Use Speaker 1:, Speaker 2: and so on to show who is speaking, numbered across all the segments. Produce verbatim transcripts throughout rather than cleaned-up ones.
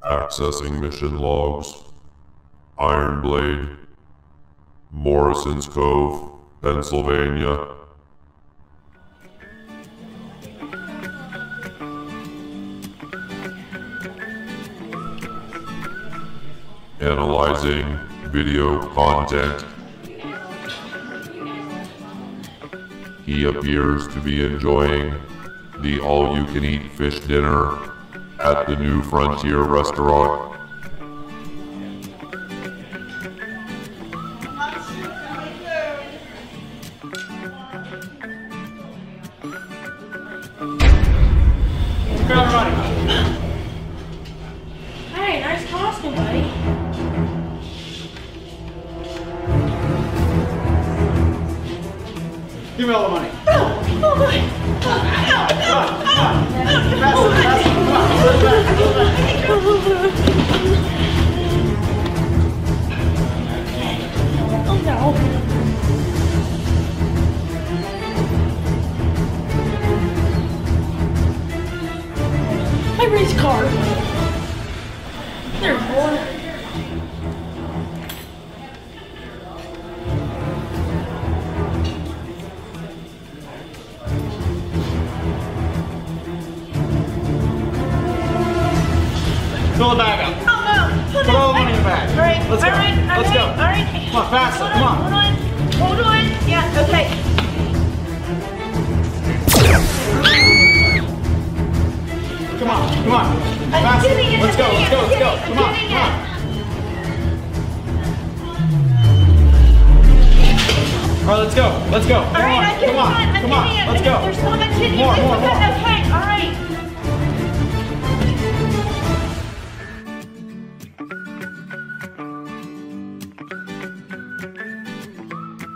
Speaker 1: Accessing mission logs. Iron Blade. Morrison's Cove, Pennsylvania. Analyzing video content. He appears to be enjoying the all-you-can-eat fish dinner at the New Frontier restaurant.
Speaker 2: Hey, nice costume, buddy.
Speaker 3: Give me all the money.
Speaker 2: Oh, oh my.
Speaker 3: Come on, come on, come on. Faster, faster, come on. Pull it back, pull it back.
Speaker 2: Oh no. My race car. There's more.
Speaker 3: Fill the bag up.
Speaker 2: Oh no! Hold
Speaker 3: Put
Speaker 2: on.
Speaker 3: all the money in the bag.
Speaker 2: All right.
Speaker 3: Let's go.
Speaker 2: All right.
Speaker 3: Let's
Speaker 2: okay,
Speaker 3: go.
Speaker 2: All right.
Speaker 3: Come on, faster.
Speaker 2: Hold
Speaker 3: Come on.
Speaker 2: Hold on. Hold on. Yeah. Okay.
Speaker 3: Come on, come on.
Speaker 2: I'm
Speaker 3: Faster.
Speaker 2: getting it.
Speaker 3: Let's
Speaker 2: I'm
Speaker 3: go,
Speaker 2: getting
Speaker 3: let's go,
Speaker 2: it,
Speaker 3: let's go.
Speaker 2: I'm
Speaker 3: Come on,
Speaker 2: getting
Speaker 3: come on.
Speaker 2: it.
Speaker 3: All right, let's go. Let's go.
Speaker 2: All
Speaker 3: Come
Speaker 2: right.
Speaker 3: on,
Speaker 2: I'm getting
Speaker 3: come on,
Speaker 2: it. I'm
Speaker 3: come on.
Speaker 2: getting it.
Speaker 3: Let's
Speaker 2: I-
Speaker 3: go.
Speaker 2: There's so much in here.
Speaker 3: More, more, more.
Speaker 2: Okay. All right.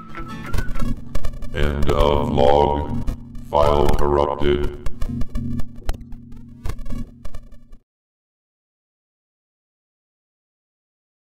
Speaker 1: End of log. File corrupted.